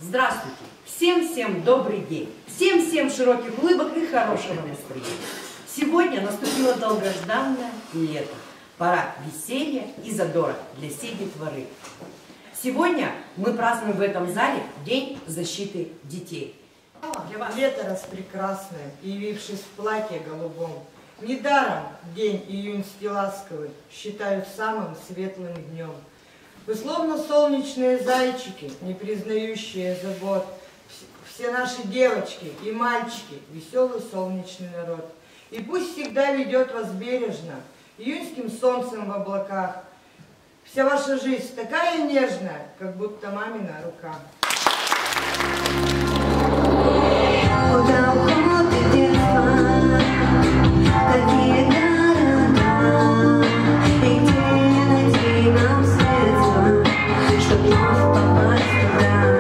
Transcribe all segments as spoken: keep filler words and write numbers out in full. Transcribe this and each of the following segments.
Здравствуйте! Всем-всем добрый день! Всем-всем широких улыбок и хорошего настроения! Сегодня наступило долгожданное лето. Пора веселья и задора для всей детворы. Сегодня мы празднуем в этом зале День защиты детей. Лето распрекрасное, явившись в платье голубом, недаром день июньский ласковый считают самым светлым днем. Вы словно солнечные зайчики, не признающие забот, все наши девочки и мальчики, веселый солнечный народ. И пусть всегда ведет вас бережно, июньским солнцем в облаках. Вся ваша жизнь такая нежная, как будто мамина рука. Куда уходит детство, какие города, и где найти нам средства, чтоб вновь попасть туда.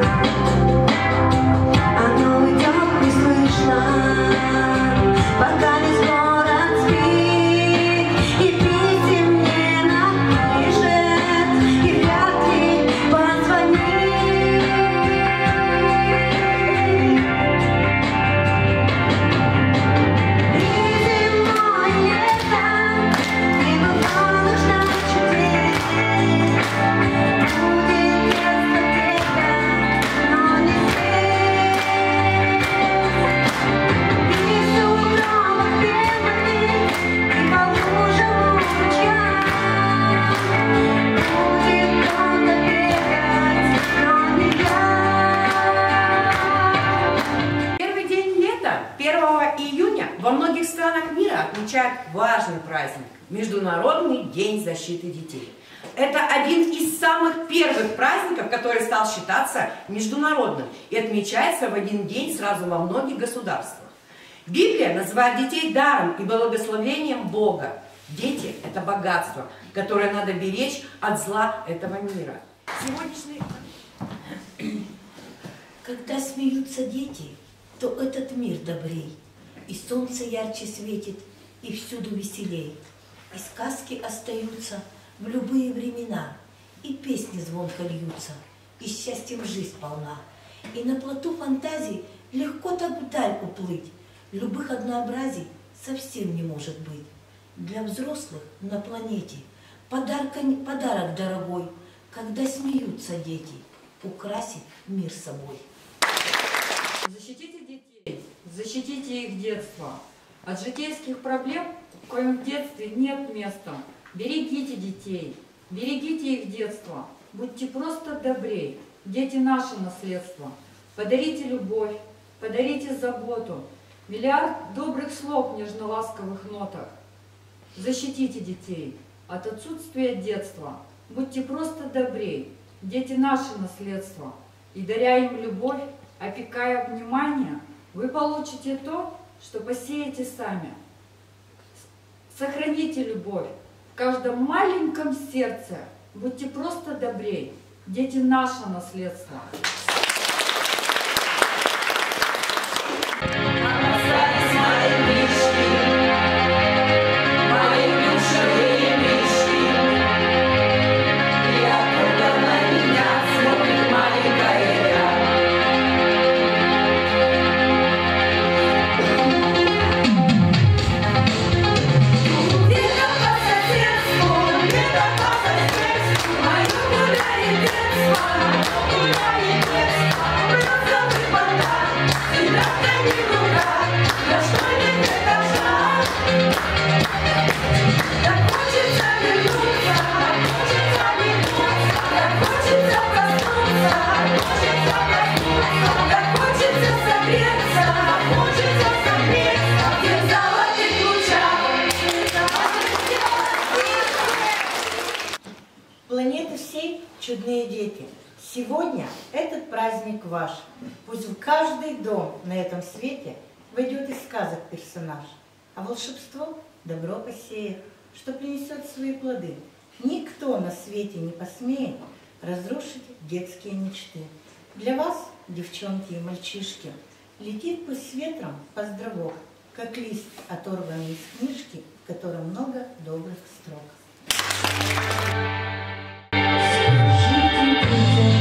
Оно идет неслышно, пока весь город спит, и писем не напишет, и вряд ли позвонит. первого июня во многих странах мира отмечают важный праздник – Международный день защиты детей. Это один из самых первых праздников, который стал считаться международным и отмечается в один день сразу во многих государствах. Библия называет детей даром и благословением Бога. Дети – это богатство, которое надо беречь от зла этого мира. Сегодняшний... Когда смеются дети, то этот мир добрей, и солнце ярче светит, и всюду веселей, и сказки остаются в любые времена, и песни звонко льются, и счастьем жизнь полна, и на плоту фантазий легко так вдаль уплыть, любых однообразий совсем не может быть. Для взрослых на планете подарка, подарок дорогой, когда смеются дети, украсить мир собой. Защитите детей, защитите их детство. От житейских проблем, в коем в детстве нет места. Берегите детей, берегите их детство. Будьте просто добрей, дети наше наследство. Подарите любовь, подарите заботу. Миллиард добрых слов в нежно-ласковых нотах. Защитите детей от отсутствия детства. Будьте просто добрей, дети наше наследство. И даря им любовь, опекая внимание, вы получите то, что посеете сами. Сохраните любовь в каждом маленьком сердце. Будьте просто добрей. Дети наше наследство. Планеты всей чудные дети, сегодня этот праздник ваш. Пусть в каждый дом на этом свете войдет из сказок персонаж, а волшебство добро посеет, что принесет свои плоды. Никто на свете не посмеет разрушить детские мечты. Для вас, девчонки и мальчишки, летит пусть с ветром поздравок, как лист, оторванный из книжки, в котором много добрых строк. Жить